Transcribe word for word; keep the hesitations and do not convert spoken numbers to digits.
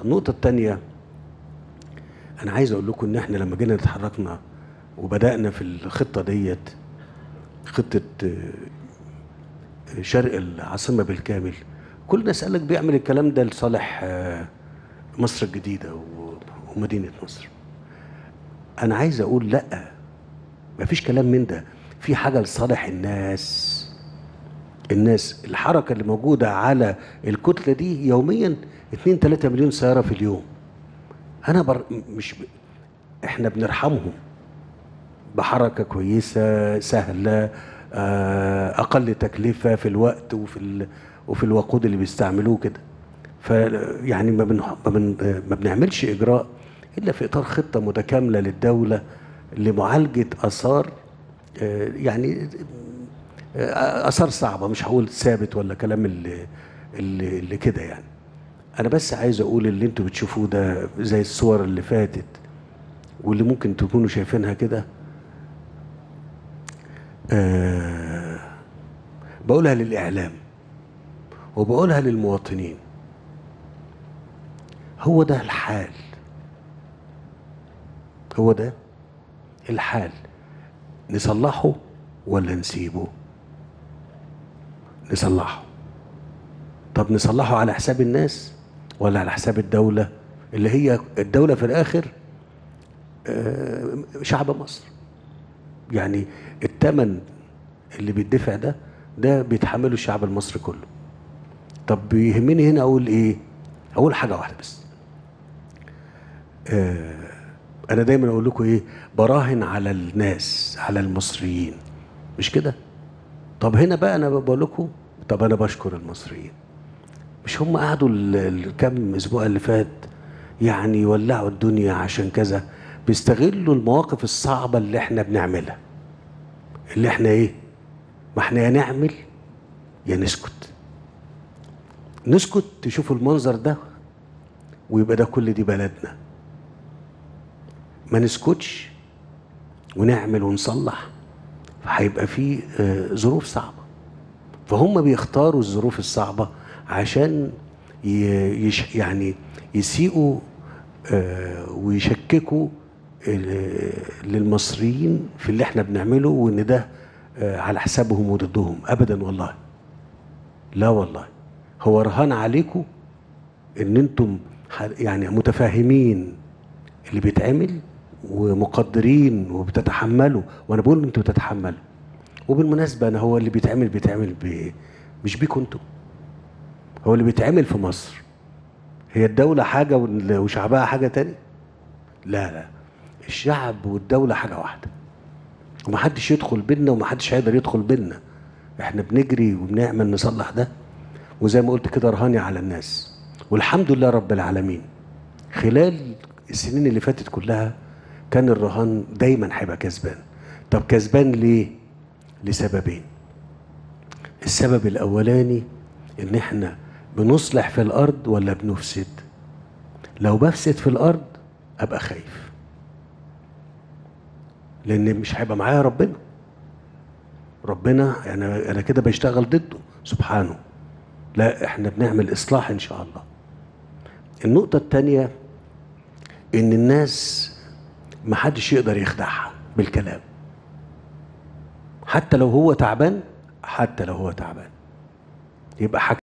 نقطة. النقطة التانية، أنا عايز أقول لكم إن إحنا لما جينا اتحركنا وبدأنا في الخطة ديت، خطة شرق العاصمة بالكامل، كل الناس قال لك بيعمل الكلام ده لصالح مصر الجديدة ومدينة نصر. أنا عايز أقول لأ، مفيش كلام من ده، في حاجة لصالح الناس. الناس الحركة اللي موجودة على الكتلة دي يوميا اتنين تلاتة مليون سيارة في اليوم. أنا بر... مش ب... إحنا بنرحمهم بحركة كويسة سهلة، أقل تكلفة في الوقت وفي ال... وفي الوقود اللي بيستعملوه كده. فيعني ما, بن... ما, بن... ما بنعملش إجراء إلا في إطار خطة متكاملة للدولة لمعالجة آثار، يعني آثار صعبة، مش هقول ثابت ولا كلام اللي, اللي, اللي كده يعني. أنا بس عايز أقول اللي أنتوا بتشوفوه ده زي الصور اللي فاتت واللي ممكن تكونوا شايفينها كده، أه بقولها للإعلام وبقولها للمواطنين. هو ده الحال، هو ده الحال. نصلحه ولا نسيبه؟ نصلحه. طب نصلحه على حساب الناس ولا على حساب الدولة، اللي هي الدولة في الآخر أه شعب مصر؟ يعني الثمن اللي بيدفع ده ده بيتحمله الشعب المصري كله. طب بيهمني هنا اقول ايه؟ اقول حاجه واحده بس. آه انا دايما اقول لكم ايه؟ براهن على الناس، على المصريين، مش كده؟ طب هنا بقى انا بقول لكم، طب انا بشكر المصريين. مش هم قعدوا الكام اسبوع اللي فات يعني يولعوا الدنيا عشان كذا؟ بيستغلوا المواقف الصعبه اللي احنا بنعملها، اللي احنا ايه؟ ما احنا يا نعمل يا نسكت. نسكت تشوفوا المنظر ده ويبقى ده كل دي بلدنا، ما نسكتش ونعمل ونصلح، فهيبقى فيه آه ظروف صعبة. فهم بيختاروا الظروف الصعبة عشان يش يعني يسيئوا آه ويشككوا آه للمصريين في اللي احنا بنعمله، وان ده آه على حسابهم وضدهم. ابدا والله، لا والله، هو رهان عليكم ان انتم يعني متفاهمين اللي بيتعمل ومقدرين وبتتحملوا، وانا بقول انتوا بتتحملوا. وبالمناسبه انا هو اللي بيتعمل بيتعمل ب... مش بيكم انتوا، هو اللي بيتعمل في مصر. هي الدوله حاجه وشعبها حاجه تاني؟ لا لا، الشعب والدوله حاجه واحده، ومحدش يدخل بينا ومحدش هيقدر يدخل بينا. احنا بنجري وبنعمل نصلح ده، وزي ما قلت كده رهاني على الناس. والحمد لله رب العالمين خلال السنين اللي فاتت كلها كان الرهان دايما هيبقى كسبان. طب كسبان ليه؟ لسببين. السبب الاولاني ان احنا بنصلح في الارض ولا بنفسد. لو بفسد في الارض ابقى خايف، لان مش هيبقى معايا ربنا. ربنا يعني انا كده بشتغل ضده سبحانه. لا، احنا بنعمل اصلاح ان شاء الله. النقطة التانية ان الناس محدش يقدر يخدعها بالكلام، حتى لو هو تعبان، حتى لو هو تعبان يبقى حاجة